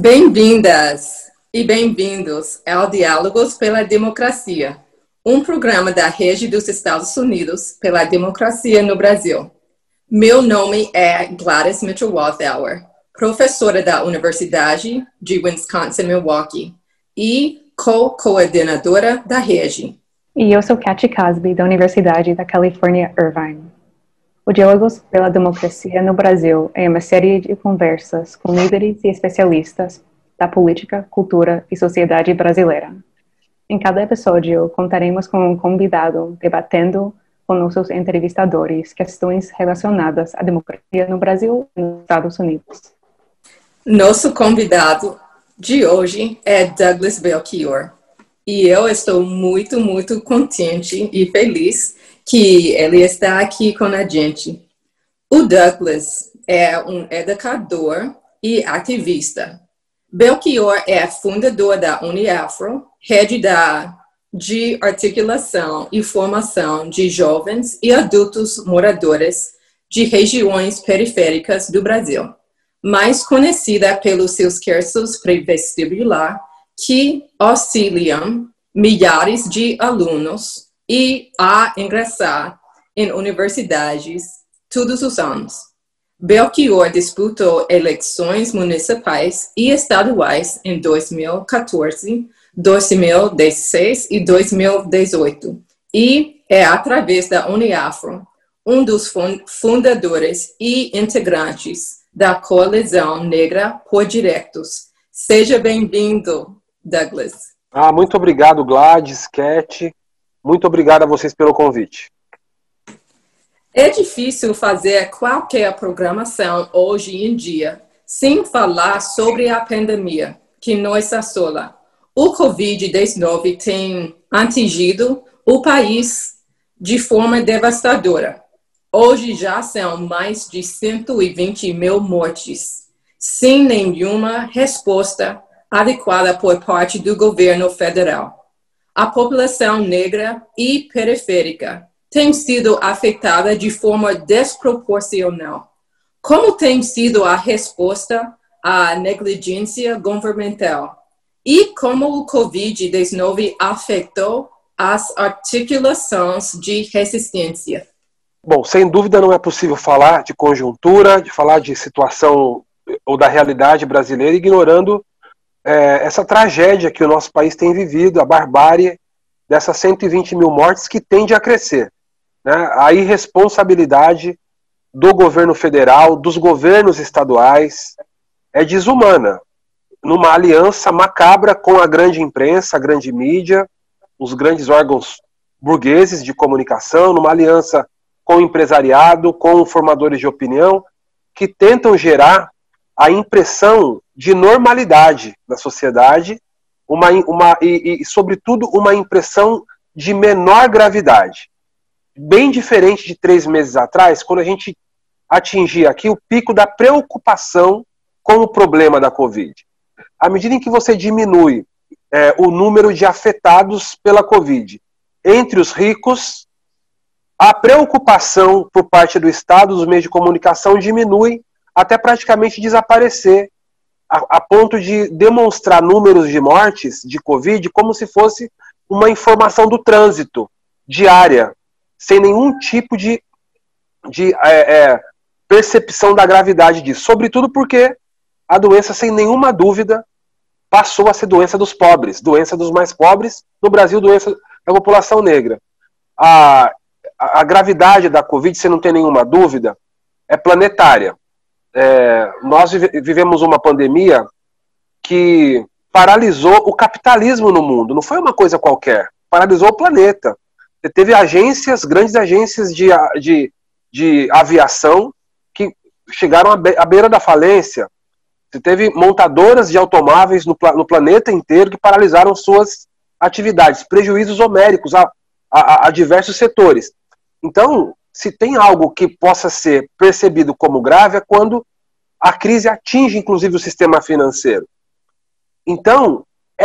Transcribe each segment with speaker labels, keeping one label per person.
Speaker 1: Bem-vindas e bem-vindos ao Diálogos pela Democracia, um programa da Rede dos Estados Unidos pela Democracia no Brasil. Meu nome é Gladys Mitchell-Walthour, professora da Universidade de Wisconsin-Milwaukee e co-coordenadora da rede.
Speaker 2: E eu sou Kathy Casby, da Universidade da Califórnia, Irvine. O Diálogos pela Democracia no Brasil é uma série de conversas com líderes e especialistas da política, cultura e sociedade brasileira. Em cada episódio, contaremos com um convidado debatendo com nossos entrevistadores questões relacionadas à democracia no Brasil e nos Estados Unidos.
Speaker 1: Nosso convidado de hoje é Douglas Belchior. E eu estou muito contente e feliz que ele está aqui com a gente. O Douglas é um educador e ativista. Belchior é fundador da Uniafro, rede de articulação e formação de jovens e adultos moradores de regiões periféricas do Brasil, mais conhecida pelos seus cursos pré-vestibular, que auxiliam milhares de alunos a ingressar em universidades todos os anos. Belchior disputou eleições municipais e estaduais em 2014, 2016 e 2018 e é, através da Uniafro, um dos fundadores e integrantes da Coalizão Negra por Direitos. Seja bem-vindo, Douglas.
Speaker 3: Muito obrigado, Gladys, Cat. Muito obrigado a vocês pelo convite.
Speaker 1: É difícil fazer qualquer programação hoje em dia sem falar sobre a pandemia que nos assola. O Covid-19 tem atingido o país de forma devastadora. Hoje já são mais de 120 mil mortes, sem nenhuma resposta adequada por parte do governo federal. A população negra e periférica tem sido afetada de forma desproporcional. Como tem sido a resposta à negligência governamental? E como o Covid-19 afetou as articulações de resistência?
Speaker 3: Bom, sem dúvida não é possível falar de conjuntura, de falar de situação ou da realidade brasileira, ignorando essa tragédia que o nosso país tem vivido, a barbárie dessas 120 mil mortes que tende a crescer. Né? A irresponsabilidade do governo federal, dos governos estaduais, é desumana. Numa aliança macabra com a grande imprensa, a grande mídia, os grandes órgãos burgueses de comunicação, numa aliança com o empresariado, com formadores de opinião, que tentam gerar a impressão de normalidade da sociedade e, sobretudo, uma impressão de menor gravidade. Bem diferente de 3 meses atrás, quando a gente atingia aqui o pico da preocupação com o problema da Covid. À medida em que você diminui o número de afetados pela Covid entre os ricos, a preocupação por parte do Estado, dos meios de comunicação, diminui até praticamente desaparecer, a ponto de demonstrar números de mortes de Covid como se fosse uma informação do trânsito diária, sem nenhum tipo de percepção da gravidade disso. Sobretudo porque a doença, sem nenhuma dúvida, passou a ser doença dos pobres, doença dos mais pobres, no Brasil, doença da população negra. A gravidade da Covid, você não tem nenhuma dúvida, é planetária. Nós vivemos uma pandemia que paralisou o capitalismo no mundo, não foi uma coisa qualquer, paralisou o planeta. Você teve grandes agências de aviação que chegaram à beira da falência. Você teve montadoras de automóveis no planeta inteiro que paralisaram suas atividades, prejuízos homéricos a diversos setores. Então, se tem algo que possa ser percebido como grave, é quando a crise atinge, inclusive, o sistema financeiro. Então,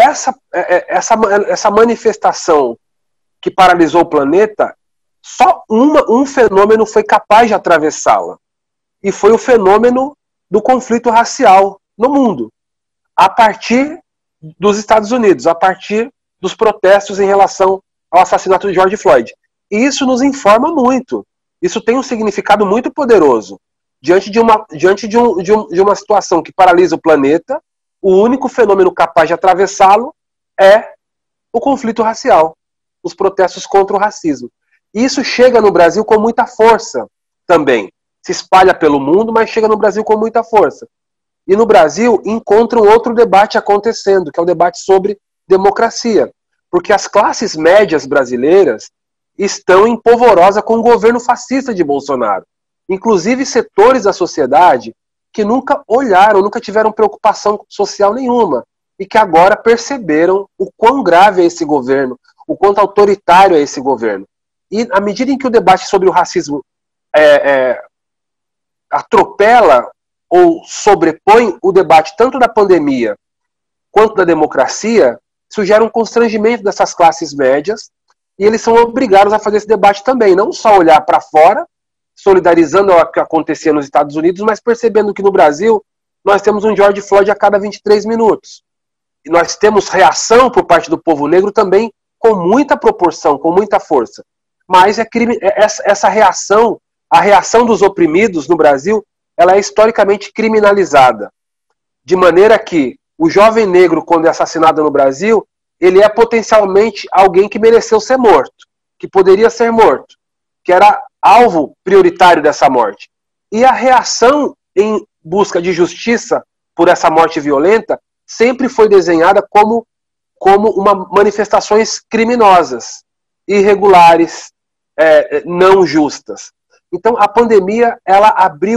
Speaker 3: essa manifestação que paralisou o planeta, só um fenômeno foi capaz de atravessá-la. E foi o fenômeno do conflito racial no mundo. a partir dos Estados Unidos, a partir dos protestos em relação ao assassinato de George Floyd. E isso nos informa muito. Isso tem um significado muito poderoso. Diante de uma situação que paralisa o planeta, o único fenômeno capaz de atravessá-lo é o conflito racial, os protestos contra o racismo. E isso chega no Brasil com muita força também. Se espalha pelo mundo, mas chega no Brasil com muita força. E no Brasil encontra um outro debate acontecendo, que é o debate sobre democracia. Porque as classes médias brasileiras estão em polvorosa com o governo fascista de Bolsonaro. Inclusive setores da sociedade que nunca olharam, nunca tiveram preocupação social nenhuma, e que agora perceberam o quão grave é esse governo, o quanto autoritário é esse governo. E à medida em que o debate sobre o racismo atropela ou sobrepõe o debate tanto da pandemia quanto da democracia, isso gera um constrangimento dessas classes médias, e eles são obrigados a fazer esse debate também, não só olhar para fora, solidarizando o que acontecia nos Estados Unidos, mas percebendo que no Brasil nós temos um George Floyd a cada 23 minutos. E nós temos reação por parte do povo negro também com muita proporção, com muita força. Mas essa reação, a reação dos oprimidos no Brasil, ela é historicamente criminalizada. De maneira que o jovem negro, quando é assassinado no Brasil, ele é potencialmente alguém que mereceu ser morto, que poderia ser morto, que era alvo prioritário dessa morte. E a reação em busca de justiça por essa morte violenta sempre foi desenhada como manifestações criminosas, irregulares, não justas. Então a pandemia, ela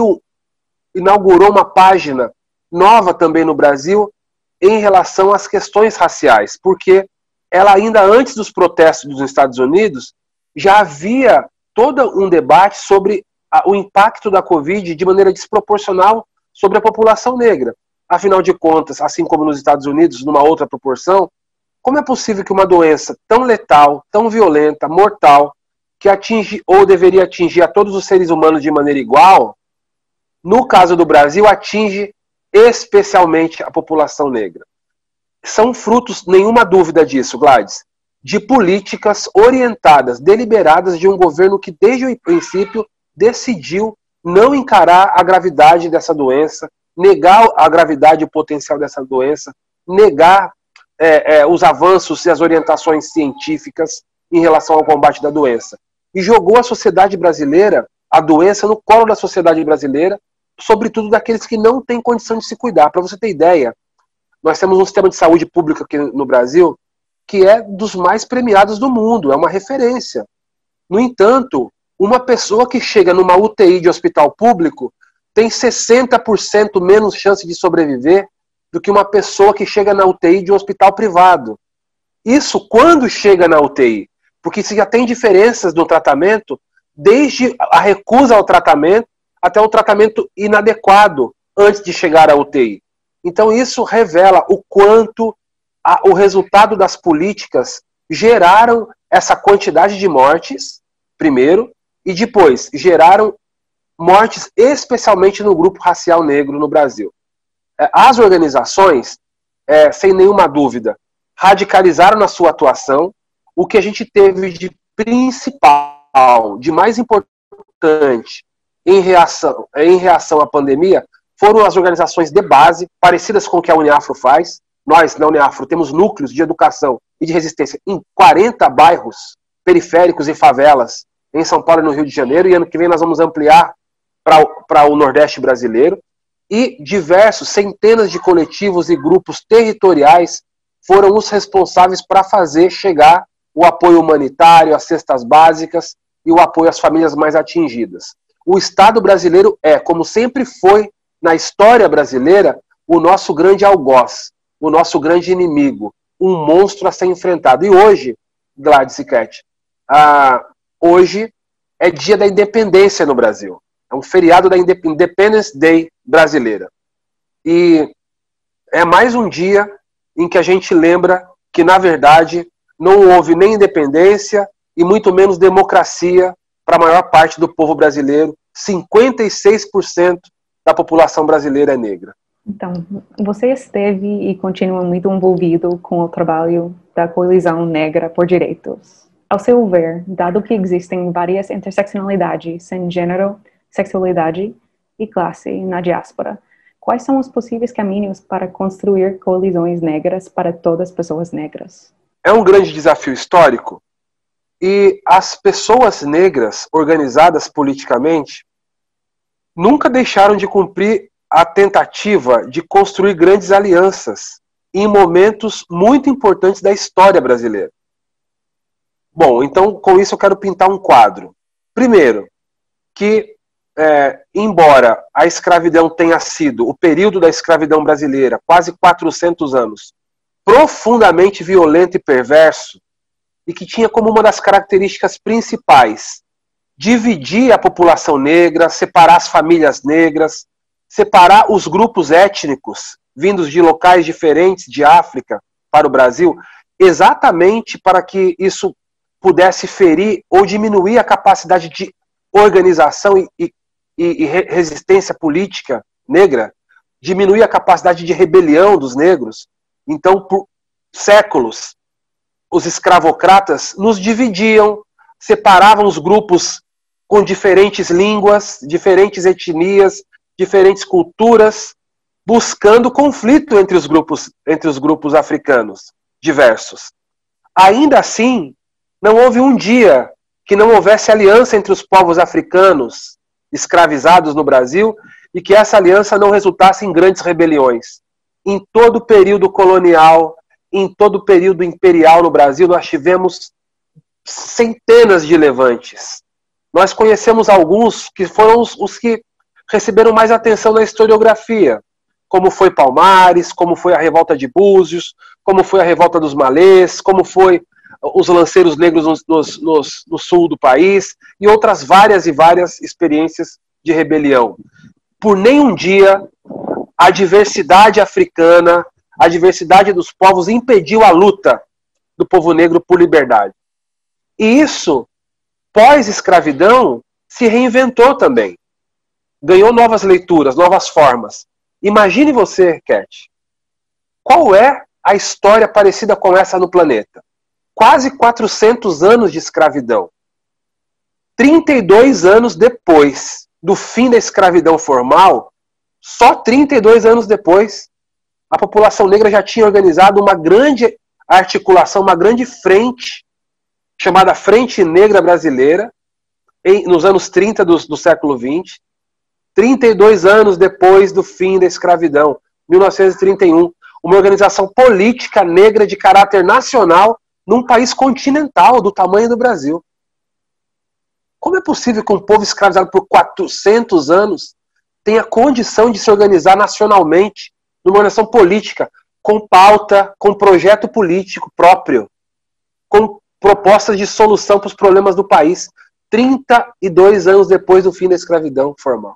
Speaker 3: inaugurou uma página nova também no Brasil em relação às questões raciais, porque ela ainda antes dos protestos dos Estados Unidos já havia todo um debate sobre o impacto da Covid de maneira desproporcional sobre a população negra. Afinal de contas, assim como nos Estados Unidos, numa outra proporção, como é possível que uma doença tão letal, tão violenta, mortal, que atinge ou deveria atingir a todos os seres humanos de maneira igual, no caso do Brasil, atinge especialmente a população negra? São frutos, nenhuma dúvida disso, Gladys, de políticas orientadas, deliberadas de um governo que desde o princípio decidiu não encarar a gravidade dessa doença, negar a gravidade e o potencial dessa doença, negar os avanços e as orientações científicas em relação ao combate da doença. E jogou a sociedade brasileira, a doença, no colo da sociedade brasileira, sobretudo daqueles que não têm condição de se cuidar. Para você ter ideia, nós temos um sistema de saúde pública aqui no Brasil que é dos mais premiados do mundo, é uma referência. No entanto, uma pessoa que chega numa UTI de hospital público tem 60% menos chance de sobreviver do que uma pessoa que chega na UTI de um hospital privado. Isso quando chega na UTI, porque se já tem diferenças no tratamento, desde a recusa ao tratamento até o tratamento inadequado antes de chegar à UTI. Então isso revela o quanto o resultado das políticas geraram essa quantidade de mortes, primeiro, e depois geraram mortes especialmente no grupo racial negro no Brasil. As organizações, sem nenhuma dúvida, radicalizaram na sua atuação. O que a gente teve de principal, de mais importante em reação à pandemia, foram as organizações de base, parecidas com o que a Uniafro faz. Nós, na Uniafro, temos núcleos de educação e de resistência em 40 bairros periféricos e favelas em São Paulo e no Rio de Janeiro, e ano que vem nós vamos ampliar para o Nordeste brasileiro, e centenas de coletivos e grupos territoriais foram os responsáveis para fazer chegar o apoio humanitário, as cestas básicas e o apoio às famílias mais atingidas. O Estado brasileiro como sempre foi na história brasileira, o nosso grande algoz, o nosso grande inimigo, um monstro a ser enfrentado. E hoje, Gladys e Cat, hoje é dia da independência no Brasil. É um feriado da Independence Day brasileira. E é mais um dia em que a gente lembra que, na verdade, não houve nem independência e muito menos democracia para a maior parte do povo brasileiro. 56% da população brasileira é negra.
Speaker 2: Então, você esteve e continua muito envolvido com o trabalho da Coalizão Negra por Direitos. Ao seu ver, dado que existem várias interseccionalidades em gênero, sexualidade e classe na diáspora, quais são os possíveis caminhos para construir coalizões negras para todas as pessoas negras?
Speaker 3: É um grande desafio histórico e as pessoas negras organizadas politicamente nunca deixaram de cumprir a tentativa de construir grandes alianças em momentos muito importantes da história brasileira. Bom, então com isso eu quero pintar um quadro. Primeiro, que embora a escravidão tenha sido, o período da escravidão brasileira, quase 400 anos, profundamente violento e perverso, e que tinha como uma das características principais dividir a população negra, separar as famílias negras, separar os grupos étnicos vindos de locais diferentes de África para o Brasil, exatamente para que isso pudesse ferir ou diminuir a capacidade de organização e resistência política negra, diminuir a capacidade de rebelião dos negros. Então, por séculos, os escravocratas nos dividiam, separavam os grupos com diferentes línguas, diferentes etnias, diferentes culturas, buscando conflito entre os grupos africanos diversos. Ainda assim, não houve um dia que não houvesse aliança entre os povos africanos escravizados no Brasil e que essa aliança não resultasse em grandes rebeliões. Em todo o período colonial, em todo o período imperial no Brasil, nós tivemos centenas de levantes. Nós conhecemos alguns que foram os que receberam mais atenção na historiografia, como foi Palmares, como foi a Revolta de Búzios, como foi a Revolta dos Malês, como foi os lanceiros negros no sul do país, e outras várias e várias experiências de rebelião. Por nenhum dia, a diversidade africana, a diversidade dos povos impediu a luta do povo negro por liberdade. E isso, pós-escravidão, se reinventou também. Ganhou novas leituras, novas formas. Imagine você, Cat, qual é a história parecida com essa no planeta? Quase 400 anos de escravidão. 32 anos depois do fim da escravidão formal, só 32 anos depois, a população negra já tinha organizado uma grande articulação, uma grande frente, chamada Frente Negra Brasileira, nos anos 30 do século XX, 32 anos depois do fim da escravidão, 1931, uma organização política negra de caráter nacional num país continental do tamanho do Brasil. Como é possível que um povo escravizado por 400 anos tenha condição de se organizar nacionalmente numa organização política, com pauta, com projeto político próprio, com propostas de solução para os problemas do país, 32 anos depois do fim da escravidão formal?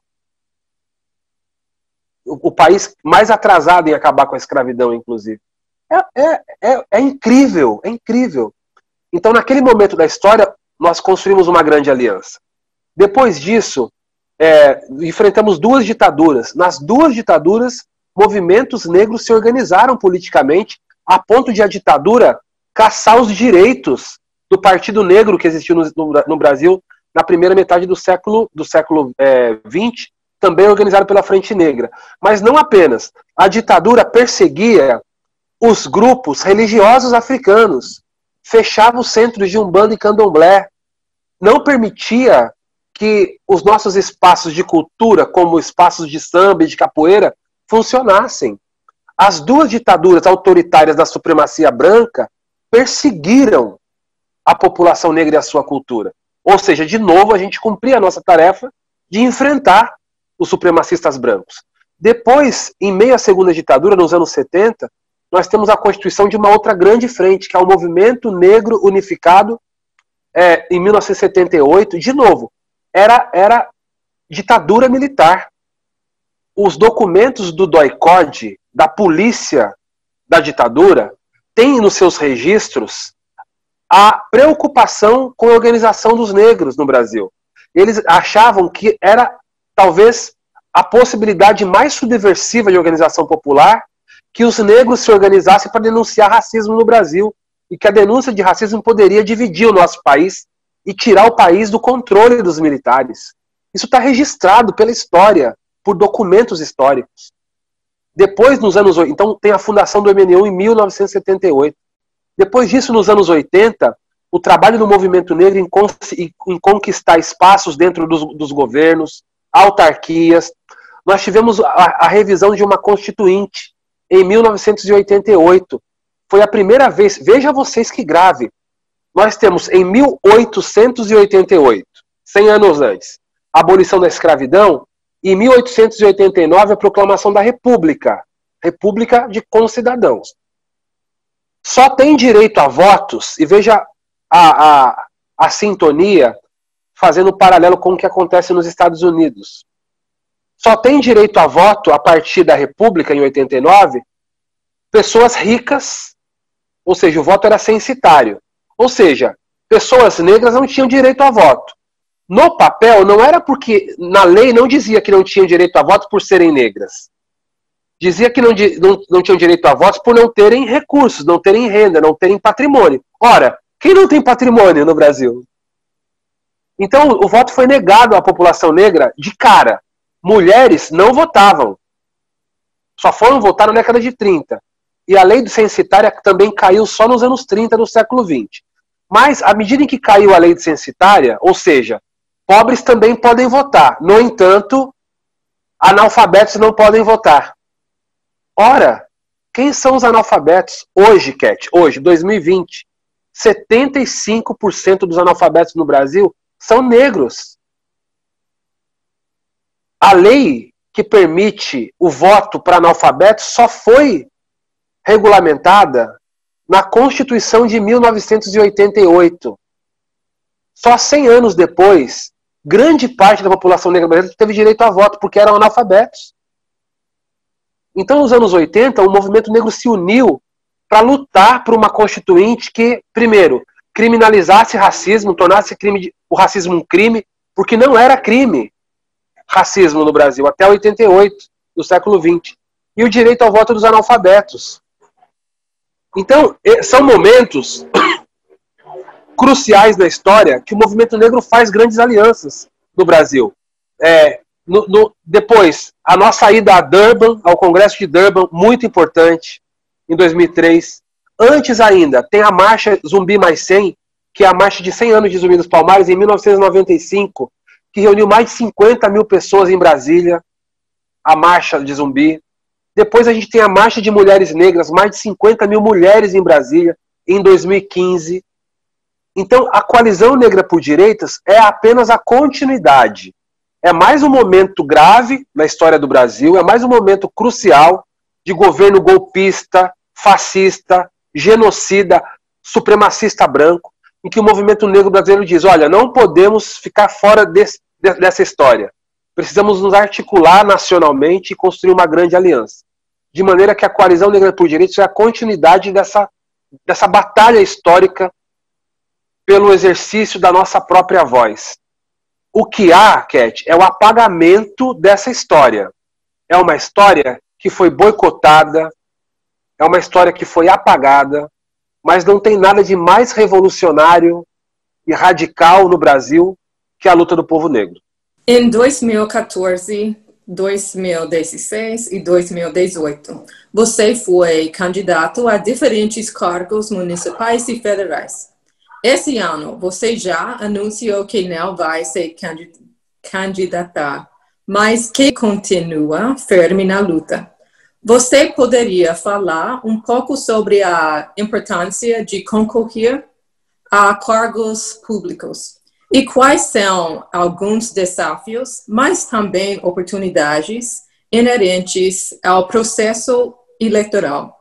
Speaker 3: O país mais atrasado em acabar com a escravidão, inclusive. É incrível, é incrível. Então, naquele momento da história, nós construímos uma grande aliança. Depois disso, enfrentamos duas ditaduras. Nas duas ditaduras, movimentos negros se organizaram politicamente a ponto de a ditadura caçar os direitos do Partido Negro que existiu no Brasil na primeira metade do século XX, também organizado pela Frente Negra. Mas não apenas. A ditadura perseguia os grupos religiosos africanos, fechava os centros de Umbanda e Candomblé, não permitia que os nossos espaços de cultura, como espaços de samba e de capoeira, funcionassem. As duas ditaduras autoritárias da supremacia branca perseguiram a população negra e a sua cultura. Ou seja, de novo, a gente cumpria a nossa tarefa de enfrentar os supremacistas brancos. Depois, em meio à segunda ditadura, nos anos 70, nós temos a constituição de uma outra grande frente, que é o Movimento Negro Unificado, em 1978. De novo, era ditadura militar. Os documentos do DOI-CODE, da polícia da ditadura, têm nos seus registros a preocupação com a organização dos negros no Brasil. Eles achavam que era talvez a possibilidade mais subversiva de organização popular, que os negros se organizassem para denunciar racismo no Brasil, e que a denúncia de racismo poderia dividir o nosso país e tirar o país do controle dos militares. Isso está registrado pela história, por documentos históricos. Depois, nos anos 80, então tem a fundação do MNU em 1978. Depois disso, nos anos 80, o trabalho do movimento negro em conquistar espaços dentro dos governos, autarquias. Nós tivemos a revisão de uma constituinte em 1988. Foi a primeira vez, veja vocês que grave, nós temos em 1888, 100 anos antes, a abolição da escravidão, e em 1889 a proclamação da República, República de Concidadãos. Só tem direito a votos, e veja a sintonia, fazendo paralelo com o que acontece nos Estados Unidos. Só tem direito a voto a partir da República, em 89, pessoas ricas, ou seja, o voto era censitário. Ou seja, pessoas negras não tinham direito a voto. No papel, não era porque, na lei, não dizia que não tinham direito a voto por serem negras. Dizia que não tinham direito a voto por não terem recursos, não terem renda, não terem patrimônio. Ora, quem não tem patrimônio no Brasil? Então, o voto foi negado à população negra de cara. Mulheres não votavam. Só foram votar na década de 30. E a lei censitária também caiu só nos anos 30 do século 20. Mas, à medida em que caiu a lei censitária, ou seja, pobres também podem votar. No entanto, analfabetos não podem votar. Ora, quem são os analfabetos? Hoje, Cat, hoje, 2020, 75% dos analfabetos no Brasil são negros. A lei que permite o voto para analfabetos só foi regulamentada na Constituição de 1988. Só 100 anos depois, grande parte da população negra brasileira teve direito a voto, porque eram analfabetos. Então, nos anos 80, o movimento negro se uniu para lutar por uma constituinte que, primeiro, criminalizasse racismo, tornasse o racismo um crime, porque não era crime racismo no Brasil, até 88, do século 20. E o direito ao voto dos analfabetos. Então, são momentos cruciais na história que o movimento negro faz grandes alianças no Brasil. Depois, a nossa ida a Durban, ao Congresso de Durban, muito importante, em 2003. Antes ainda, tem a Marcha Zumbi Mais 100, que é a marcha de 100 anos de Zumbi dos Palmares, em 1995, que reuniu mais de 50 mil pessoas em Brasília, a Marcha de Zumbi. Depois a gente tem a Marcha de Mulheres Negras, mais de 50 mil mulheres em Brasília, em 2015. Então, a Coalizão Negra por Direitos é apenas a continuidade. É mais um momento grave na história do Brasil, é mais um momento crucial de governo golpista, fascista, genocida, supremacista branco, em que o movimento negro brasileiro diz, olha, não podemos ficar fora dessa história. Precisamos nos articular nacionalmente e construir uma grande aliança. De maneira que a Coalizão Negra por Direitos é a continuidade dessa batalha histórica pelo exercício da nossa própria voz. O que há, Cat, é o apagamento dessa história. É uma história que foi boicotada, é uma história que foi apagada, mas não tem nada de mais revolucionário e radical no Brasil que a luta do povo negro.
Speaker 1: Em 2014, 2016 e 2018, você foi candidato a diferentes cargos municipais e federais. Esse ano, você já anunciou que não vai se candidatar, mas que continua firme na luta. Você poderia falar um pouco sobre a importância de concorrer a cargos públicos? E quais são alguns desafios, mas também oportunidades inerentes ao processo eleitoral?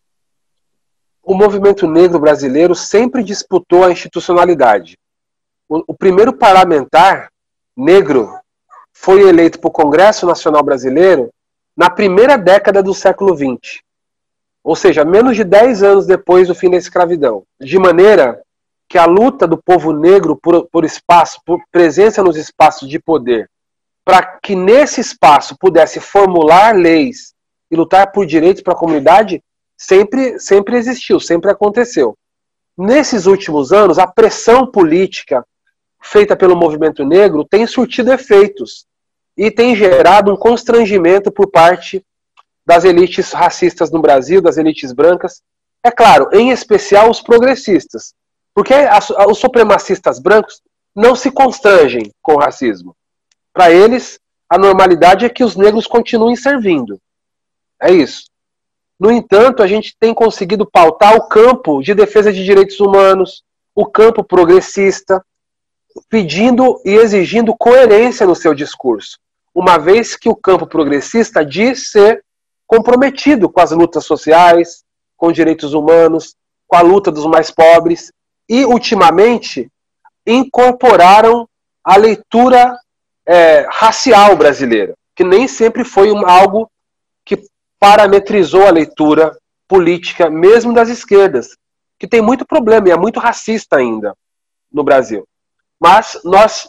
Speaker 3: O movimento negro brasileiro sempre disputou a institucionalidade. O primeiro parlamentar negro foi eleito para o Congresso Nacional Brasileiro na primeira década do século XX. Ou seja, menos de 10 anos depois do fim da escravidão. De maneira que a luta do povo negro por espaço, por presença nos espaços de poder para que nesse espaço pudesse formular leis e lutar por direitos para a comunidade, sempre existiu, sempre aconteceu. Nesses últimos anos, a pressão política feita pelo movimento negro tem surtido efeitos e tem gerado um constrangimento por parte das elites racistas no Brasil, das elites brancas, é claro, em especial os progressistas, porque os supremacistas brancos não se constrangem com o racismo. Para eles, a normalidade é que os negros continuem servindo. É isso. No entanto, a gente tem conseguido pautar o campo de defesa de direitos humanos, o campo progressista, pedindo e exigindo coerência no seu discurso, uma vez que o campo progressista diz ser comprometido com as lutas sociais, com os direitos humanos, com a luta dos mais pobres, e, ultimamente, incorporaram a leitura racial brasileira, que nem sempre foi algo que parametrizou a leitura política, mesmo das esquerdas, que tem muito problema e é muito racista ainda no Brasil. Mas nós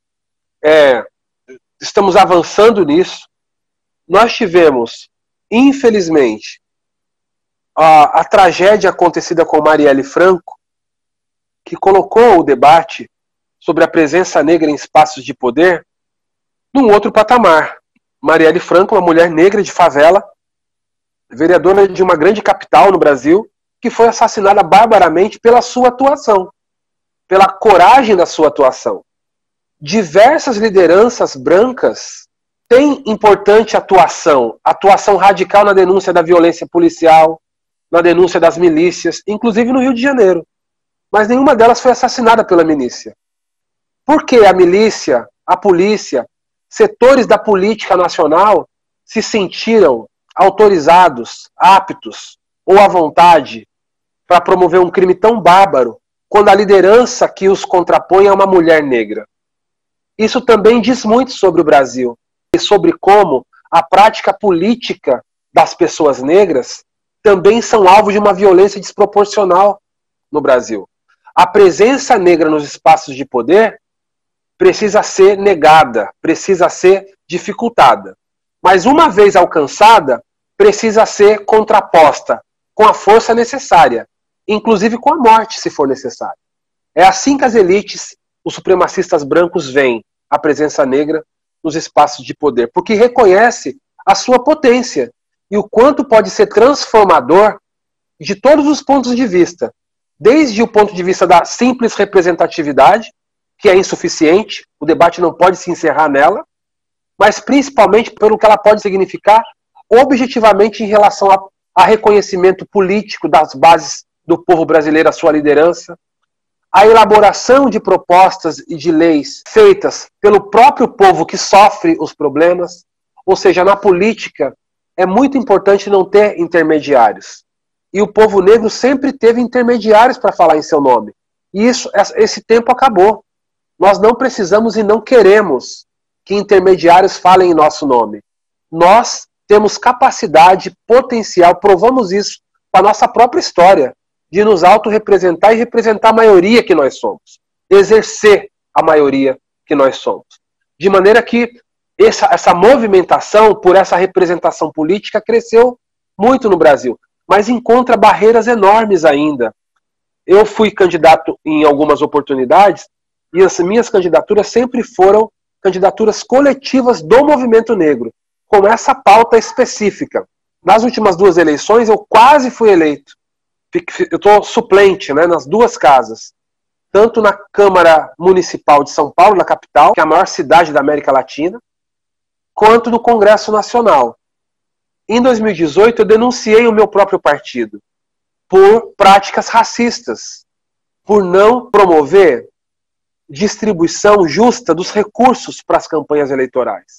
Speaker 3: estamos avançando nisso. Nós tivemos, infelizmente, a tragédia acontecida com Marielle Franco, que colocou o debate sobre a presença negra em espaços de poder num outro patamar. Marielle Franco, uma mulher negra de favela, vereadora de uma grande capital no Brasil, que foi assassinada barbaramente pela sua atuação, pela coragem da sua atuação. Diversas lideranças brancas têm importante atuação radical na denúncia da violência policial, na denúncia das milícias, inclusive no Rio de Janeiro. Mas nenhuma delas foi assassinada pela milícia. Por que a milícia, a polícia, setores da política nacional se sentiram autorizados, aptos ou à vontade para promover um crime tão bárbaro quando a liderança que os contrapõe é uma mulher negra? Isso também diz muito sobre o Brasil e sobre como a prática política das pessoas negras também são alvo de uma violência desproporcional no Brasil. A presença negra nos espaços de poder precisa ser negada, precisa ser dificultada. Mas uma vez alcançada, precisa ser contraposta com a força necessária, inclusive com a morte, se for necessário. É assim que as elites, os supremacistas brancos, veem a presença negra nos espaços de poder, porque reconhece a sua potência e o quanto pode ser transformador de todos os pontos de vista, desde o ponto de vista da simples representatividade, que é insuficiente, o debate não pode se encerrar nela, mas principalmente pelo que ela pode significar objetivamente em relação a reconhecimento político das bases do povo brasileiro, a sua liderança, a elaboração de propostas e de leis feitas pelo próprio povo que sofre os problemas, ou seja, na política é muito importante não ter intermediários. E o povo negro sempre teve intermediários para falar em seu nome. E esse tempo acabou. Nós não precisamos e não queremos que intermediários falem em nosso nome. Nós temos capacidade, potencial, provamos isso com a nossa própria história, de nos autorrepresentar e representar a maioria que nós somos. Exercer a maioria que nós somos. De maneira que essa movimentação por essa representação política cresceu muito no Brasil, mas encontra barreiras enormes ainda. Eu fui candidato em algumas oportunidades e as minhas candidaturas sempre foram candidaturas coletivas do movimento negro, com essa pauta específica. Nas últimas 2 eleições eu quase fui eleito. Eu estou suplente, né, nas 2 casas. Tanto na Câmara Municipal de São Paulo, na capital, que é a maior cidade da América Latina, quanto no Congresso Nacional. Em 2018, eu denunciei o meu próprio partido por práticas racistas, por não promover distribuição justa dos recursos para as campanhas eleitorais.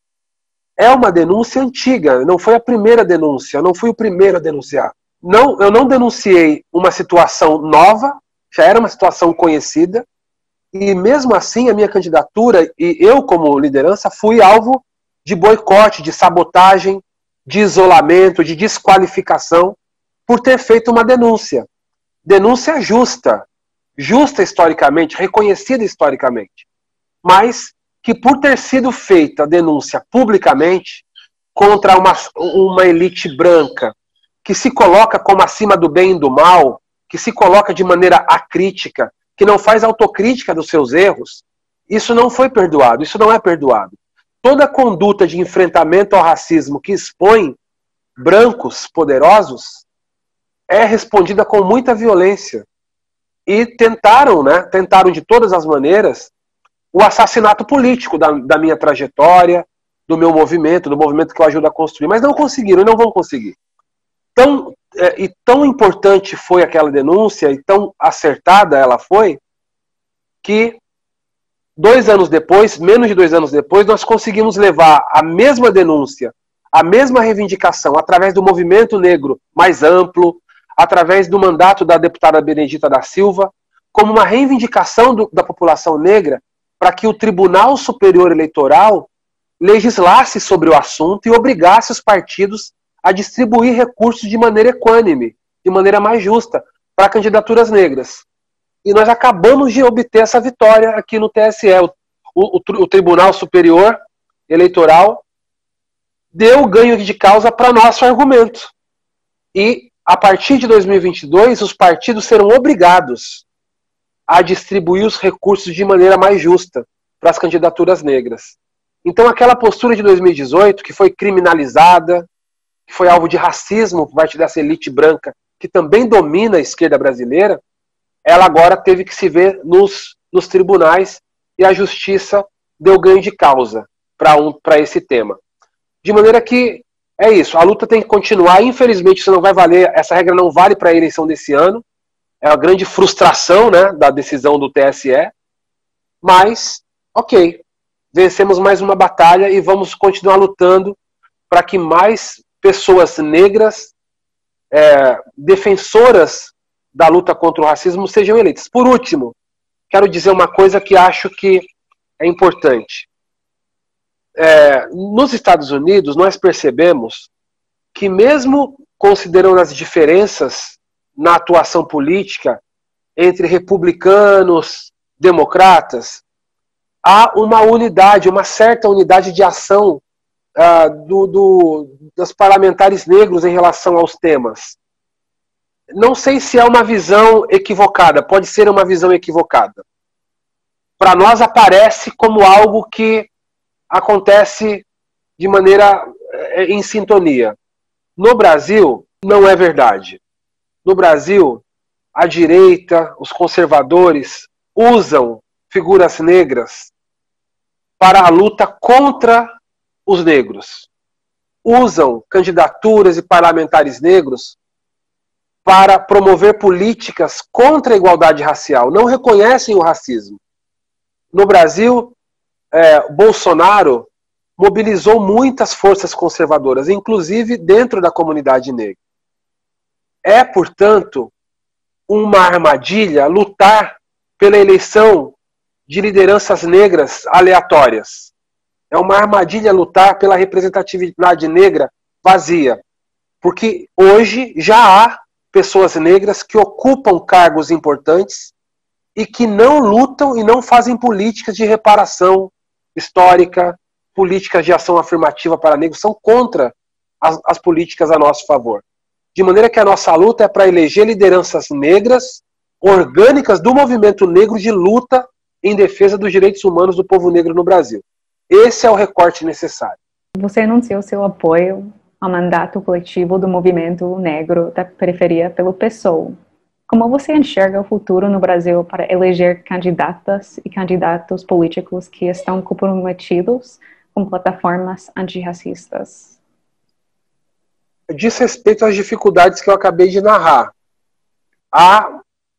Speaker 3: É uma denúncia antiga, não foi a primeira denúncia, eu não fui o primeiro a denunciar. Não, eu não denunciei uma situação nova, já era uma situação conhecida, e mesmo assim a minha candidatura e eu como liderança fui alvo de boicote, de sabotagem, de isolamento, de desqualificação, por ter feito uma denúncia. Denúncia justa, justa historicamente, reconhecida historicamente, mas que, por ter sido feita a denúncia publicamente contra uma elite branca que se coloca como acima do bem e do mal, que se coloca de maneira acrítica, que não faz autocrítica dos seus erros, isso não foi perdoado, isso não é perdoado. Toda conduta de enfrentamento ao racismo que expõe brancos poderosos é respondida com muita violência. E tentaram de todas as maneiras, o assassinato político da minha trajetória, do meu movimento, do movimento que eu ajudo a construir, mas não conseguiram e não vão conseguir. Tão importante foi aquela denúncia, e tão acertada ela foi, que 2 anos depois, menos de 2 anos depois, nós conseguimos levar a mesma denúncia, a mesma reivindicação, através do movimento negro mais amplo, através do mandato da deputada Benedita da Silva, como uma reivindicação da população negra para que o Tribunal Superior Eleitoral legislasse sobre o assunto e obrigasse os partidos a distribuir recursos de maneira equânime, de maneira mais justa, para candidaturas negras. E nós acabamos de obter essa vitória aqui no TSE. O Tribunal Superior Eleitoral deu ganho de causa para nosso argumento. E, a partir de 2022, os partidos serão obrigados a distribuir os recursos de maneira mais justa para as candidaturas negras. Então, aquela postura de 2018, que foi criminalizada, que foi alvo de racismo por parte dessa elite branca, que também domina a esquerda brasileira, ela agora teve que se ver nos tribunais, e a justiça deu ganho de causa para esse tema. De maneira que é isso, a luta tem que continuar. Infelizmente isso não vai valer, essa regra não vale para a eleição desse ano, é a grande frustração, né, da decisão do TSE, mas, ok, vencemos mais uma batalha e vamos continuar lutando para que mais pessoas negras, defensoras da luta contra o racismo, sejam eleitas. Por último, quero dizer uma coisa que acho que é importante. Nos Estados Unidos, nós percebemos que, mesmo considerando as diferenças na atuação política entre republicanos, democratas, há uma unidade, uma certa unidade de ação dos parlamentares negros em relação aos temas. Não sei se é uma visão equivocada, pode ser uma visão equivocada. Para nós aparece como algo que acontece de maneira em sintonia. No Brasil, não é verdade. No Brasil, a direita, os conservadores, usam figuras negras para a luta contra os negros. Usam candidaturas e parlamentares negros para promover políticas contra a igualdade racial. Não reconhecem o racismo. No Brasil, Bolsonaro mobilizou muitas forças conservadoras, inclusive dentro da comunidade negra. É, portanto, uma armadilha lutar pela eleição de lideranças negras aleatórias. É uma armadilha lutar pela representatividade negra vazia. Porque hoje já há pessoas negras que ocupam cargos importantes e que não lutam e não fazem políticas de reparação histórica, políticas de ação afirmativa para negros, são contra as políticas a nosso favor. De maneira que a nossa luta é para eleger lideranças negras, orgânicas do movimento negro de luta em defesa dos direitos humanos do povo negro no Brasil. Esse é o recorte necessário.
Speaker 2: Você anunciou seu apoio ao mandato coletivo do movimento negro da periferia pelo PSOL. Como você enxerga o futuro no Brasil para eleger candidatas e candidatos políticos que estão comprometidos com plataformas antirracistas?
Speaker 3: Diz respeito às dificuldades que eu acabei de narrar. Há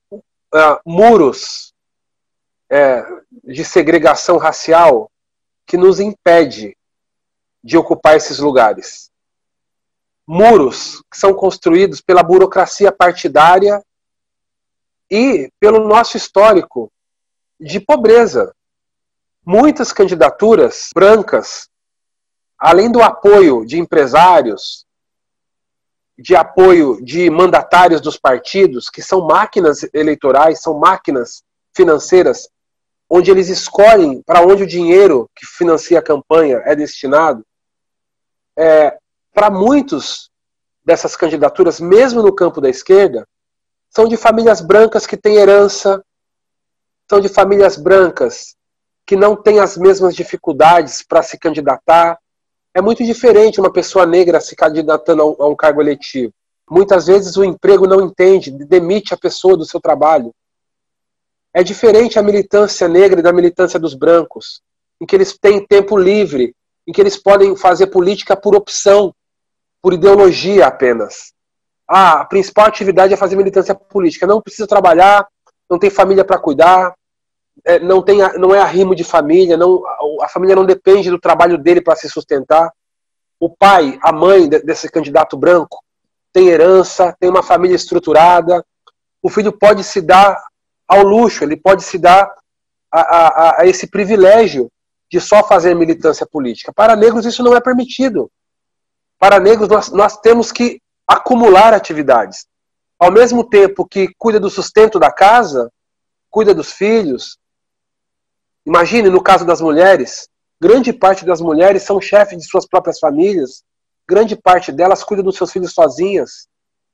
Speaker 3: muros de segregação racial que nos impede de ocupar esses lugares. Muros que são construídos pela burocracia partidária e pelo nosso histórico de pobreza. Muitas candidaturas brancas, além do apoio de empresários, de apoio de mandatários dos partidos, que são máquinas eleitorais, são máquinas financeiras, onde eles escolhem para onde o dinheiro que financia a campanha é destinado, para muitos dessas candidaturas, mesmo no campo da esquerda, são de famílias brancas que têm herança, são de famílias brancas que não têm as mesmas dificuldades para se candidatar. É muito diferente uma pessoa negra se candidatando a um cargo eletivo. Muitas vezes o emprego não entende, demite a pessoa do seu trabalho. É diferente a militância negra da militância dos brancos, em que eles têm tempo livre, em que eles podem fazer política por opção, por ideologia apenas. A principal atividade é fazer militância política. Não precisa trabalhar, não tem família para cuidar, não é arrimo de família, a família não depende do trabalho dele para se sustentar. O pai, a mãe desse candidato branco tem herança, tem uma família estruturada. O filho pode se dar ao luxo, ele pode se dar a esse privilégio de só fazer militância política. Para negros isso não é permitido. Para negros nós temos que acumular atividades. Ao mesmo tempo que cuida do sustento da casa, cuida dos filhos. Imagine, no caso das mulheres, grande parte das mulheres são chefes de suas próprias famílias, grande parte delas cuida dos seus filhos sozinhas.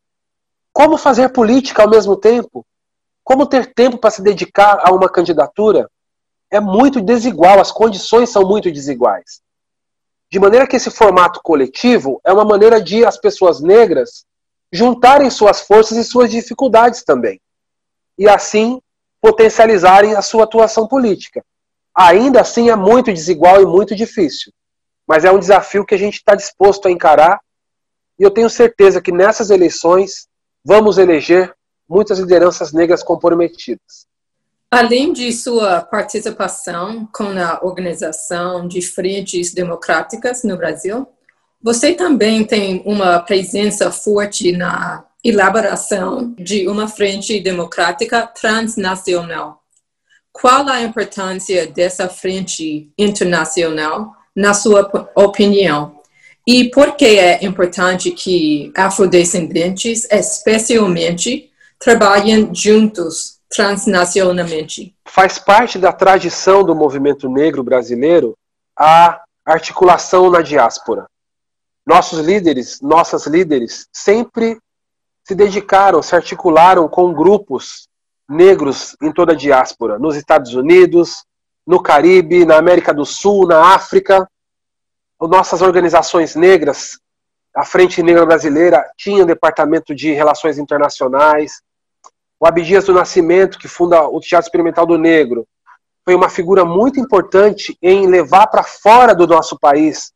Speaker 3: Como fazer política ao mesmo tempo? Como ter tempo para se dedicar a uma candidatura? É muito desigual, as condições são muito desiguais. De maneira que esse formato coletivo é uma maneira de as pessoas negras juntarem suas forças e suas dificuldades também. E assim potencializarem a sua atuação política. Ainda assim é muito desigual e muito difícil. Mas é um desafio que a gente está disposto a encarar. E eu tenho certeza que nessas eleições vamos eleger muitas lideranças negras comprometidas.
Speaker 1: Além de sua participação com a organização de frentes democráticas no Brasil, você também tem uma presença forte na elaboração de uma frente democrática transnacional. Qual a importância dessa frente internacional, na sua opinião? E por que é importante que afrodescendentes, especialmente, trabalhem juntos transnacionalmente?
Speaker 3: Faz parte da tradição do movimento negro brasileiro a articulação na diáspora. Nossos líderes, nossas líderes, sempre se dedicaram, se articularam com grupos negros em toda a diáspora, nos Estados Unidos, no Caribe, na América do Sul, na África. Nossas organizações negras, a Frente Negra Brasileira, tinha um departamento de relações internacionais. O Abdias do Nascimento, que funda o Teatro Experimental do Negro, foi uma figura muito importante em levar para fora do nosso país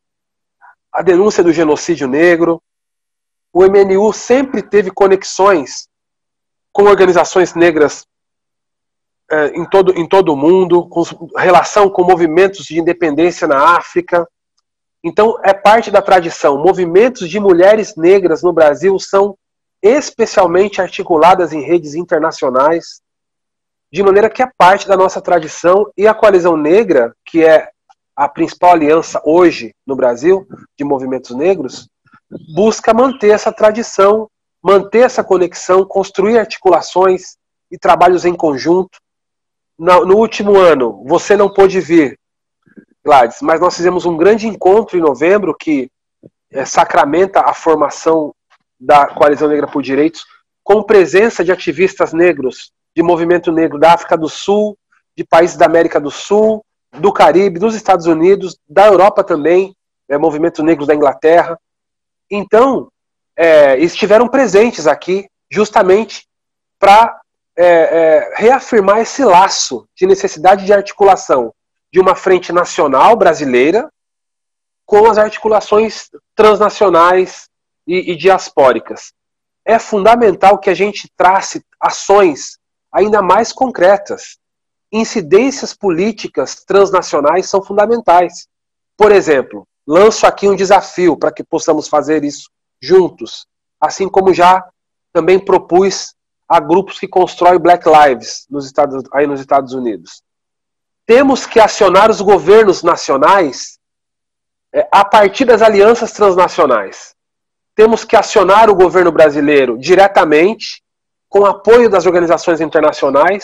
Speaker 3: a denúncia do genocídio negro. O MNU sempre teve conexões com organizações negras em todo o mundo, com relação com movimentos de independência na África. Então, é parte da tradição. Movimentos de mulheres negras no Brasil são especialmente articuladas em redes internacionais, de maneira que é parte da nossa tradição. E a Coalizão Negra, que é a principal aliança hoje no Brasil de movimentos negros, busca manter essa tradição, manter essa conexão, construir articulações e trabalhos em conjunto. No último ano, você não pôde vir, Gladys, mas nós fizemos um grande encontro em novembro que sacramenta a formação da Coalizão Negra por Direitos, com presença de ativistas negros, de movimento negro da África do Sul, de países da América do Sul, do Caribe, dos Estados Unidos, da Europa também, movimento negros da Inglaterra. Então, estiveram presentes aqui justamente para reafirmar esse laço de necessidade de articulação de uma frente nacional brasileira com as articulações transnacionais e diaspóricas. É fundamental que a gente trace ações ainda mais concretas. Incidências políticas transnacionais são fundamentais. Por exemplo, lanço aqui um desafio para que possamos fazer isso juntos, assim como já também propus a grupos que constroem Black Lives nos Estados Unidos. Temos que acionar os governos nacionais a partir das alianças transnacionais. Temos que acionar o governo brasileiro diretamente, com apoio das organizações internacionais,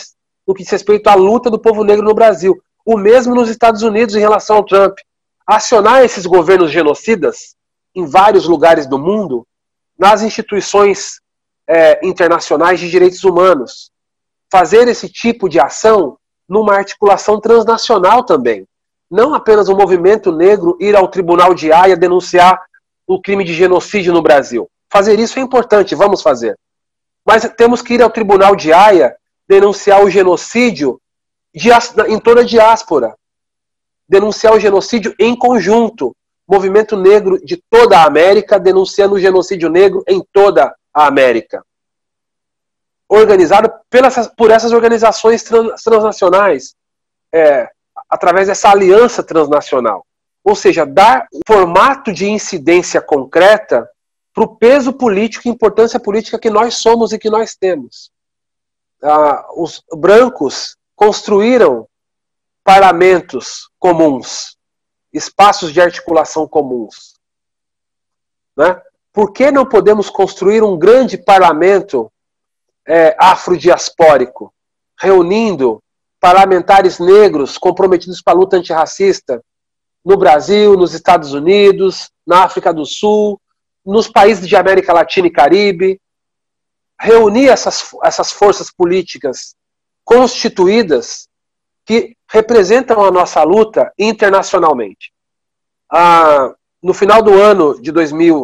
Speaker 3: no que diz respeito à luta do povo negro no Brasil. O mesmo nos Estados Unidos em relação ao Trump. Acionar esses governos genocidas em vários lugares do mundo, nas instituições internacionais de direitos humanos. Fazer esse tipo de ação numa articulação transnacional também. Não apenas o movimento negro ir ao Tribunal de Haia denunciar o crime de genocídio no Brasil. Fazer isso é importante, vamos fazer. Mas temos que ir ao Tribunal de Haia denunciar o genocídio em toda a diáspora. Denunciar o genocídio em conjunto. Movimento negro de toda a América denunciando o genocídio negro em toda a América. Organizado por essas organizações transnacionais, através dessa aliança transnacional. Ou seja, dar formato de incidência concreta para o peso político e importância política que nós somos e que nós temos. Os brancos construíram parlamentos comuns, espaços de articulação comuns. Né? Por que não podemos construir um grande parlamento afrodiaspórico, reunindo parlamentares negros comprometidos com a luta antirracista no Brasil, nos Estados Unidos, na África do Sul, nos países de América Latina e Caribe, reunir essas forças políticas constituídas que representam a nossa luta internacionalmente. No final do ano de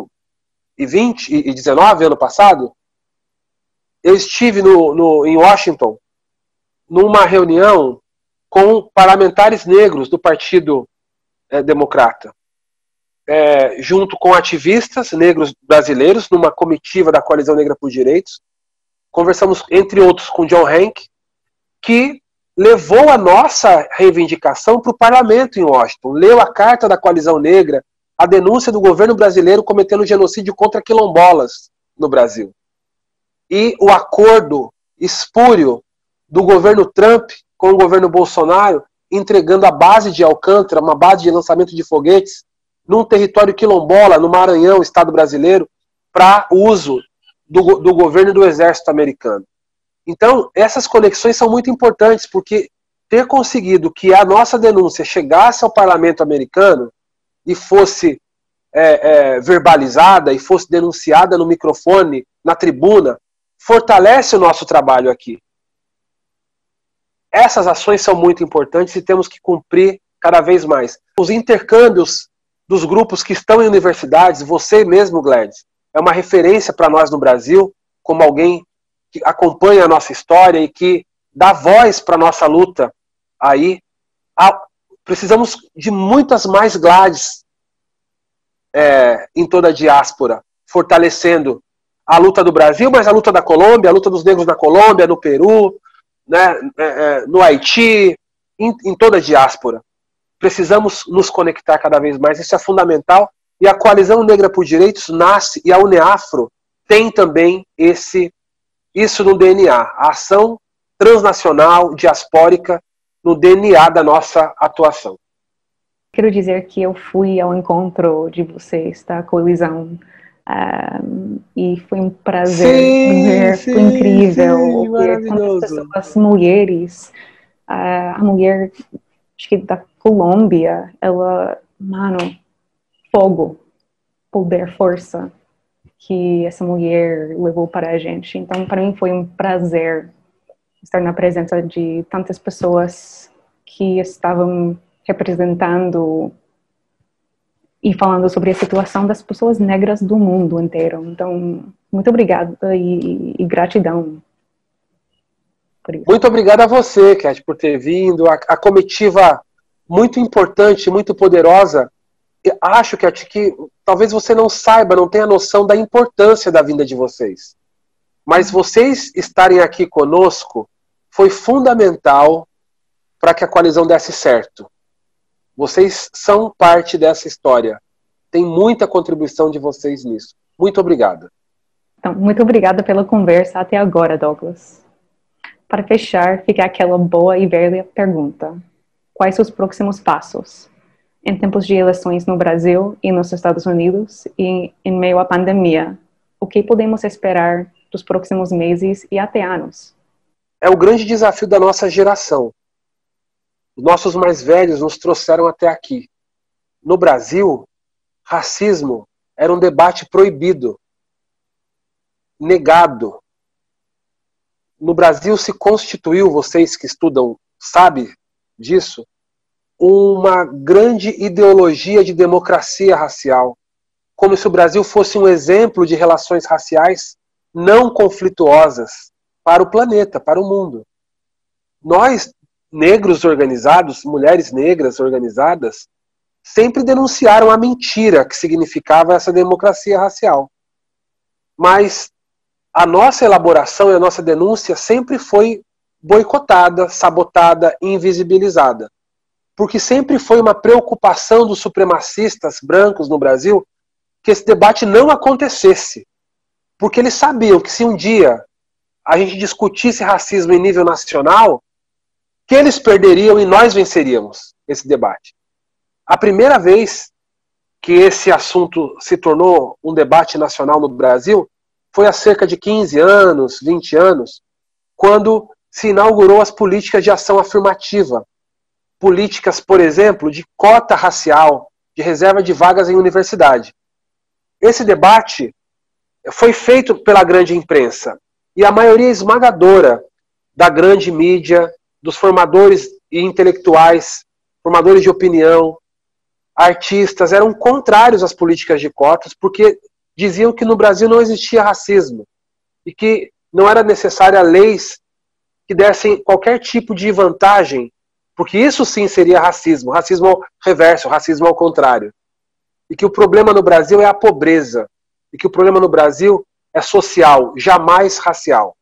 Speaker 3: 2019, ano passado, eu estive em Washington, numa reunião com parlamentares negros do Partido Democrata, junto com ativistas negros brasileiros, numa comitiva da Coalizão Negra por Direitos. Conversamos, entre outros, com John Hank, que levou a nossa reivindicação para o parlamento em Washington, leu a carta da Coalizão Negra, a denúncia do governo brasileiro cometendo genocídio contra quilombolas no Brasil. E o acordo espúrio do governo Trump com o governo Bolsonaro, entregando a base de Alcântara, uma base de lançamento de foguetes, num território quilombola, no Maranhão, estado brasileiro, para uso do governo e do exército americano. Então, essas conexões são muito importantes, porque ter conseguido que a nossa denúncia chegasse ao parlamento americano e fosse verbalizada, e fosse denunciada no microfone, na tribuna, fortalece o nosso trabalho aqui. Essas ações são muito importantes e temos que cumprir cada vez mais. Os intercâmbios dos grupos que estão em universidades, você mesmo, Gladys, é uma referência para nós no Brasil, como alguém que acompanha a nossa história e que dá voz para a nossa luta aí. Precisamos de muitas mais Gladys em toda a diáspora, fortalecendo a luta do Brasil, mas a luta da Colômbia, a luta dos negros na Colômbia, no Peru, né, no Haiti, em toda a diáspora. Precisamos nos conectar cada vez mais, isso é fundamental, e a Coalizão Negra por Direitos nasce, e a UNEAFRO tem também isso no DNA, a ação transnacional, diaspórica, no DNA da nossa atuação.
Speaker 2: Quero dizer que eu fui ao encontro de vocês, da coalizão, e foi um prazer, foi incrível ver quantas pessoas, mulheres, a mulher, acho que da Colômbia, ela, fogo, poder, força, que essa mulher levou para a gente. Então, para mim foi um prazer estar na presença de tantas pessoas que estavam representando e falando sobre a situação das pessoas negras do mundo inteiro. Então, muito obrigada e gratidão por isso.
Speaker 3: Muito obrigado a você, Cat, por ter vindo. A comitiva muito importante, muito poderosa. Eu acho, Cat, que talvez você não saiba, não tenha noção da importância da vinda de vocês. Mas vocês estarem aqui conosco foi fundamental para que a coalizão desse certo. Vocês são parte dessa história. Tem muita contribuição de vocês nisso. Muito obrigado.
Speaker 2: Então, muito obrigada pela conversa até agora, Douglas. Para fechar, fica aquela boa e velha pergunta. Quais os próximos passos? Em tempos de eleições no Brasil e nos Estados Unidos e em meio à pandemia, o que podemos esperar dos próximos meses e até anos?
Speaker 3: é o grande desafio da nossa geração. Os nossos mais velhos nos trouxeram até aqui. No Brasil, racismo era um debate proibido, negado. No Brasil se constituiu, vocês que estudam sabem disso, uma grande ideologia de democracia racial, como se o Brasil fosse um exemplo de relações raciais não conflituosas para o planeta, para o mundo. Nós, negros organizados, mulheres negras organizadas, sempre denunciaram a mentira que significava essa democracia racial. Mas a nossa elaboração e a nossa denúncia sempre foi boicotada, sabotada e invisibilizada. Porque sempre foi uma preocupação dos supremacistas brancos no Brasil que esse debate não acontecesse. Porque eles sabiam que se um dia a gente discutisse racismo em nível nacional, que eles perderiam e nós venceríamos esse debate. A primeira vez que esse assunto se tornou um debate nacional no Brasil foi há cerca de 15 anos, 20 anos, quando se inaugurou as políticas de ação afirmativa. Políticas, por exemplo, de cota racial, de reserva de vagas em universidade. Esse debate foi feito pela grande imprensa e a maioria esmagadora da grande mídia, dos formadores e intelectuais, formadores de opinião, artistas, eram contrários às políticas de cotas porque diziam que no Brasil não existia racismo e que não era necessária leis que dessem qualquer tipo de vantagem, porque isso sim seria racismo, racismo ao reverso, racismo ao contrário. E que o problema no Brasil é a pobreza, e que o problema no Brasil é social, jamais racial.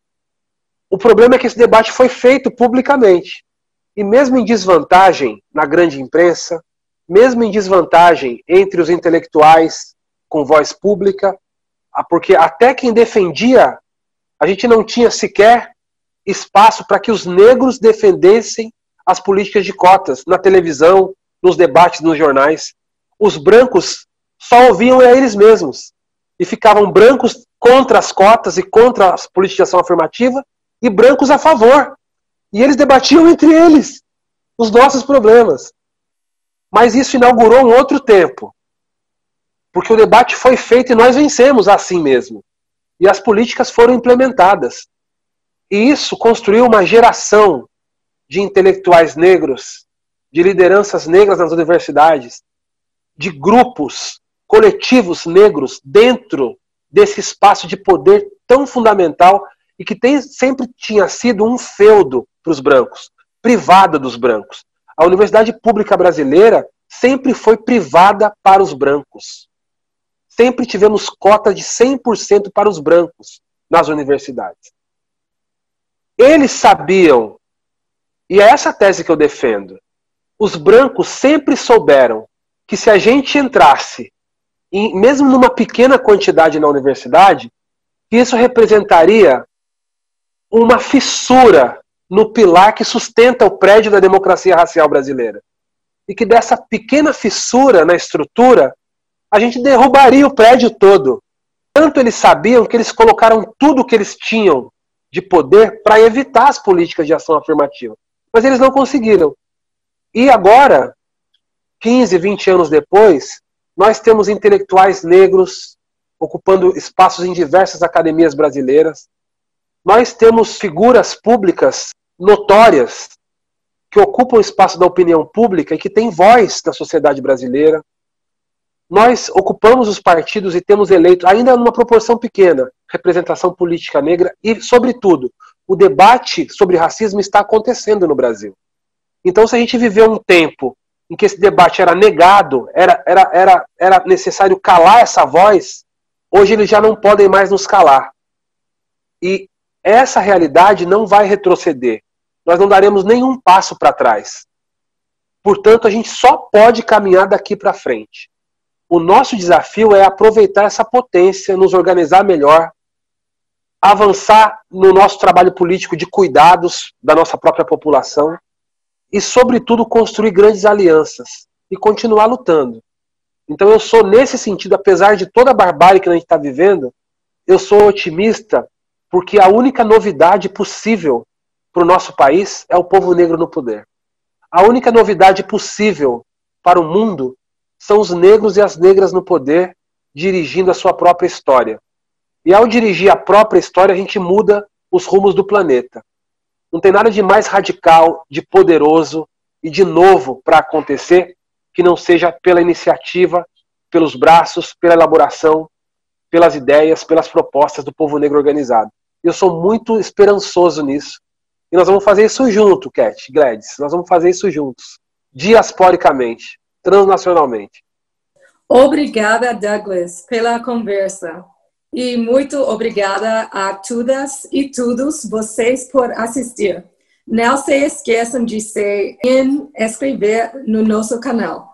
Speaker 3: O problema é que esse debate foi feito publicamente. E mesmo em desvantagem na grande imprensa, mesmo em desvantagem entre os intelectuais com voz pública, porque até quem defendia, a gente não tinha sequer espaço para que os negros defendessem as políticas de cotas na televisão, nos debates, nos jornais. Os brancos só ouviam a eles mesmos e ficavam brancos contra as cotas e contra as políticas de ação afirmativa e brancos a favor. E eles debatiam entre eles os nossos problemas. Mas isso inaugurou um outro tempo, porque o debate foi feito e nós vencemos assim mesmo. E as políticas foram implementadas. E isso construiu uma geração de intelectuais negros, de lideranças negras nas universidades, de grupos, coletivos negros dentro desse espaço de poder tão fundamental e que sempre tinha sido um feudo para os brancos, privada dos brancos. A universidade pública brasileira sempre foi privada para os brancos. Sempre tivemos cota de 100% para os brancos nas universidades. Eles sabiam, e é essa tese que eu defendo, os brancos sempre souberam que se a gente entrasse, mesmo numa pequena quantidade na universidade, isso representaria uma fissura no pilar que sustenta o prédio da democracia racial brasileira. E que dessa pequena fissura na estrutura, a gente derrubaria o prédio todo. Tanto eles sabiam que eles colocaram tudo o que eles tinham de poder para evitar as políticas de ação afirmativa. Mas eles não conseguiram. E agora, 15, 20 anos depois, nós temos intelectuais negros ocupando espaços em diversas academias brasileiras. Nós temos figuras públicas notórias que ocupam o espaço da opinião pública e que têm voz na sociedade brasileira. Nós ocupamos os partidos e temos eleito, ainda numa proporção pequena, representação política negra e, sobretudo, o debate sobre racismo está acontecendo no Brasil. Então, se a gente viveu um tempo em que esse debate era negado, era necessário calar essa voz, hoje eles já não podem mais nos calar. E essa realidade não vai retroceder. Nós não daremos nenhum passo para trás. Portanto, a gente só pode caminhar daqui para frente. O nosso desafio é aproveitar essa potência, nos organizar melhor, avançar no nosso trabalho político de cuidados da nossa própria população e, sobretudo, construir grandes alianças e continuar lutando. Então eu sou, nesse sentido, apesar de toda a barbárie que a gente está vivendo, eu sou otimista porque a única novidade possível para o nosso país é o povo negro no poder. A única novidade possível para o mundo são os negros e as negras no poder dirigindo a sua própria história. E ao dirigir a própria história, a gente muda os rumos do planeta. Não tem nada de mais radical, de poderoso e de novo para acontecer que não seja pela iniciativa, pelos braços, pela elaboração, pelas ideias, pelas propostas do povo negro organizado. Eu sou muito esperançoso nisso. E nós vamos fazer isso junto, Cat, Gladys. Nós vamos fazer isso juntos, diasporicamente, transnacionalmente.
Speaker 1: Obrigada, Douglas, pela conversa. E muito obrigada a todas e todos vocês por assistir. Não se esqueçam de se inscrever no nosso canal.